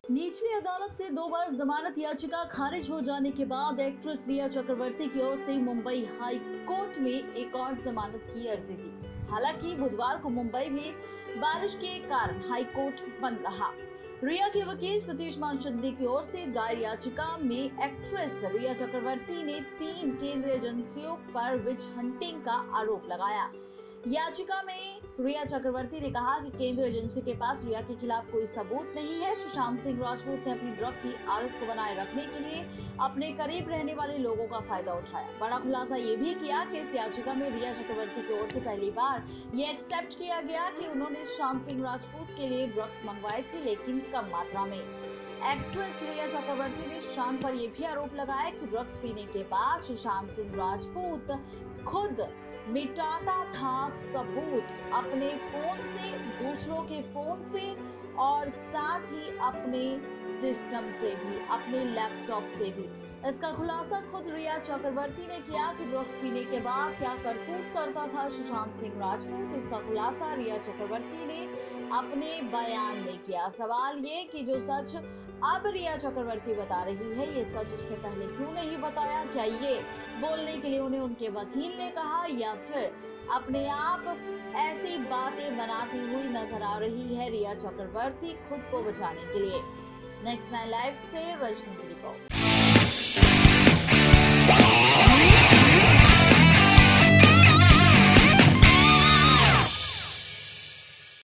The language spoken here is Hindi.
निचली अदालत से 2 बार जमानत याचिका खारिज हो जाने के बाद एक्ट्रेस रिया चक्रवर्ती की ओर से मुंबई हाई कोर्ट में एक और जमानत की अर्जी दी। हालांकि बुधवार को मुंबई में बारिश के कारण हाई कोर्ट बंद रहा। रिया के वकील सतीश मानचंदी की ओर से दायर याचिका में एक्ट्रेस रिया चक्रवर्ती ने 3 केंद्रीय एजेंसियों पर विच हंटिंग का आरोप लगाया। याचिका में रिया चक्रवर्ती ने कहा कि केंद्रीय एजेंसी के पास रिया के खिलाफ कोई सबूत नहीं है। सुशांत सिंह राजपूत ने अपनी ड्रग की आदत को बनाए रखने के लिए अपने करीब रहने वाले लोगों का फायदा उठाया। बड़ा खुलासा ये भी किया कि इस याचिका में रिया चक्रवर्ती की ओर से पहली बार ये एक्सेप्ट किया गया कि उन्होंने सुशांत सिंह राजपूत के लिए ड्रग्स मंगवाए थे, लेकिन कम मात्रा में। एक्ट्रेस रिया चक्रवर्ती ने सुशांत पर यह भी आरोप लगाया कि ड्रग्स पीने के बाद सुशांत सिंह राजपूत खुद मिटाता था सबूत अपने फोन से, दूसरों के फोन से और साथ ही अपने सिस्टम से भी, अपने लैपटॉप से भी। इसका खुलासा खुद रिया चक्रवर्ती ने किया कि ड्रग्स पीने के बाद क्या करतूत करता था सुशांत सिंह राजपूत। इसका खुलासा रिया चक्रवर्ती ने अपने बयान में किया। सवाल ये कि जो सच अब रिया चक्रवर्ती बता रही है, ये सच उसने पहले क्यों नहीं बताया? क्या ये बोलने के लिए उन्हें उनके वकील ने कहा या फिर अपने आप ऐसी बातें बनाती हुई नजर आ रही है रिया चक्रवर्ती खुद को बचाने के लिए? नेक्स्ट 9 लाइव से रजनी की रिपोर्ट।